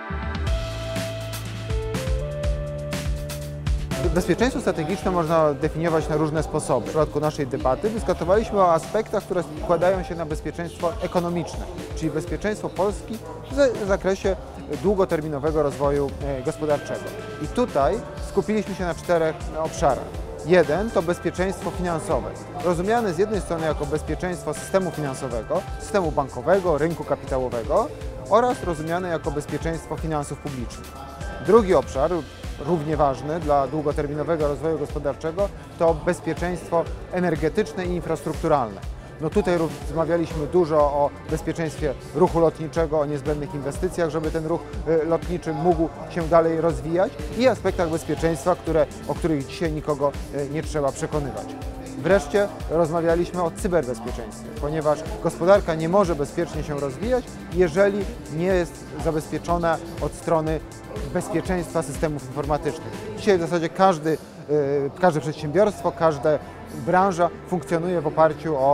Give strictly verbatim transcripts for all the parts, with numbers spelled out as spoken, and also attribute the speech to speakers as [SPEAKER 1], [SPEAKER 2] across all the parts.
[SPEAKER 1] Bezpieczeństwo strategiczne można definiować na różne sposoby. W przypadku naszej debaty dyskutowaliśmy o aspektach, które składają się na bezpieczeństwo ekonomiczne, czyli bezpieczeństwo Polski w zakresie długoterminowego rozwoju gospodarczego. I tutaj skupiliśmy się na czterech obszarach. Jeden to bezpieczeństwo finansowe, rozumiane z jednej strony jako bezpieczeństwo systemu finansowego, systemu bankowego, rynku kapitałowego oraz rozumiane jako bezpieczeństwo finansów publicznych. Drugi obszar, równie ważny dla długoterminowego rozwoju gospodarczego, to bezpieczeństwo energetyczne i infrastrukturalne. No tutaj rozmawialiśmy dużo o bezpieczeństwie ruchu lotniczego, o niezbędnych inwestycjach, żeby ten ruch lotniczy mógł się dalej rozwijać i aspektach bezpieczeństwa, które, o których dzisiaj nikogo nie trzeba przekonywać. Wreszcie rozmawialiśmy o cyberbezpieczeństwie, ponieważ gospodarka nie może bezpiecznie się rozwijać, jeżeli nie jest zabezpieczona od strony bezpieczeństwa systemów informatycznych. Dzisiaj w zasadzie każdy, każde przedsiębiorstwo, każda branża funkcjonuje w oparciu o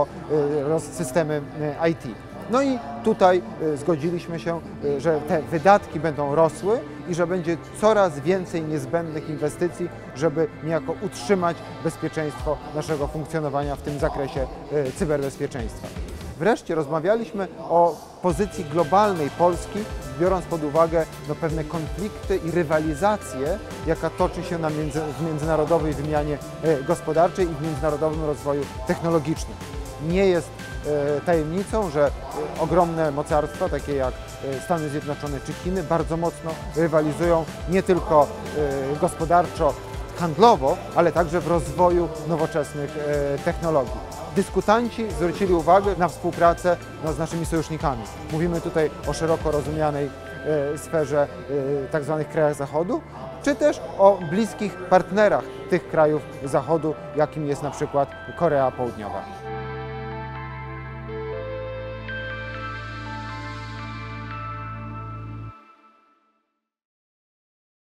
[SPEAKER 1] systemy I T. No i tutaj zgodziliśmy się, że te wydatki będą rosły i że będzie coraz więcej niezbędnych inwestycji, żeby niejako utrzymać bezpieczeństwo naszego funkcjonowania w tym zakresie cyberbezpieczeństwa. Wreszcie rozmawialiśmy o pozycji globalnej Polski, biorąc pod uwagę no, pewne konflikty i rywalizację, jaka toczy się na między, w międzynarodowej wymianie gospodarczej i w międzynarodowym rozwoju technologicznym. Nie jest e, tajemnicą, że e, ogromne mocarstwa, takie jak e, Stany Zjednoczone czy Chiny, bardzo mocno rywalizują nie tylko e, gospodarczo, handlowo, ale także w rozwoju nowoczesnych e, technologii. Dyskutanci zwrócili uwagę na współpracę no, z naszymi sojusznikami. Mówimy tutaj o szeroko rozumianej e, sferze e, tak zwanych krajach Zachodu, czy też o bliskich partnerach tych krajów Zachodu, jakim jest na przykład Korea Południowa.